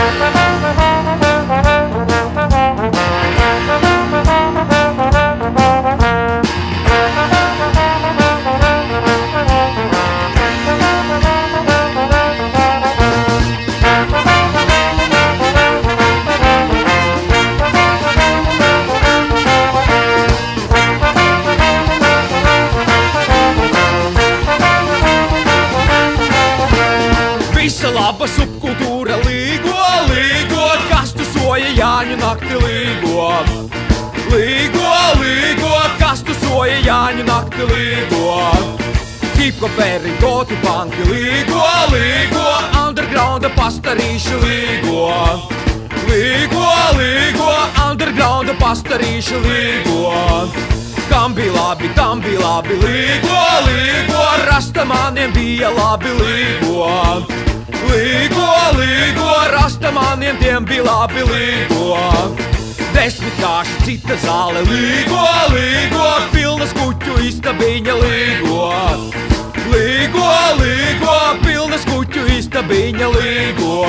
Laba subkultūra Līgo, Līgo, kas tu soja Jāņu nakti Līgo. Līgo, Līgo, kas tu soja Jāņu nakti Līgo. Hip-hoperi, gotu banki Līgo, Līgo, undergrounda pastarīši Līgo. Līgo, Līgo, undergrounda pastarīši Līgo. Kam bija labi, tam bija labi Līgo, Līgo, rastamaniem bija labi Līgo. Līgo, Līgo, rastamaniem tiem bija labi Līgo. Desmitkārši cita zāle Līgo, Līgo, pilnas kuķu istabiņa Līgo. Līgo, Līgo, pilnas kuķu istabiņa Līgo.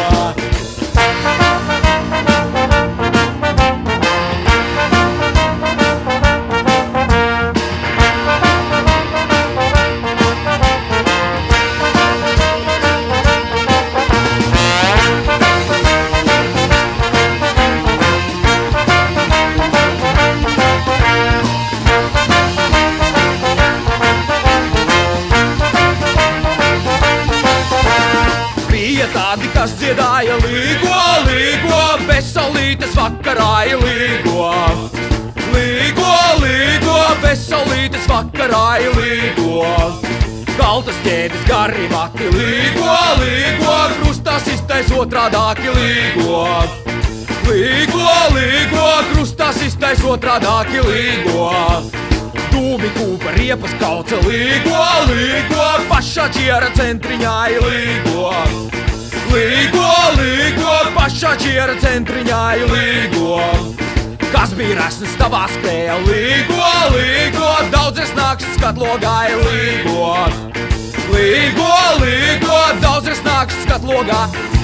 Tādi, kas dziedāja Līgo, Līgo, bez saulītes vakarāja Līgo. Līgo, Līgo, bez saulītes vakarāja Līgo. Kaltas ķēdes gari mati Līgo, Līgo, krustā sistais otrādāki Līgo. Līgo, Līgo, krustā sistais otrādāki Līgo. Dūmi kūpa riepas kauca Līgo, Līgo, pašā čiera centriņā Līgo. Līgo, Līgo, pašā čiera centriņā Līgo. Kas bija resns tavā skrēja Līgo, Līgo, daudzies nakts skatlogāja Līgo. Līgo, Līgo, daudzies nakts skatlogā.